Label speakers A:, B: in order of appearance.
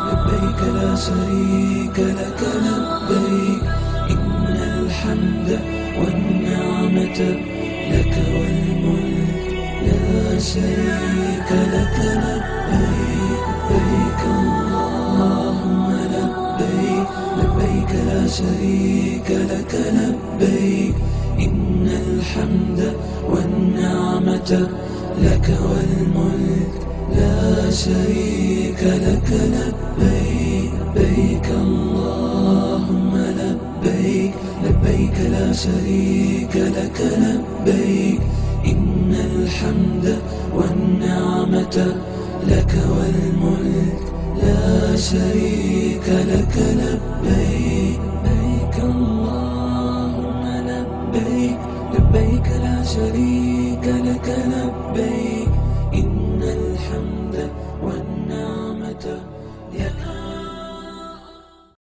A: لبيك لا شريك لك لبيك إن الحمد والنعمة لك والملك لا شريك لك لبيك لبيك اللهم لبيك لبيك لا شريك لك لبيك إن الحمد والنعمة لك والملك لا شريك لك لبيك لبيك اللهم لبيك لبيك لا شريك لك لبيك إن الحمد والنعمة لك والملك لا شريك لك لبيك لبيك اللهم لبيك لبيك لا شريك لك لبيك إن الحمد والنعمة لك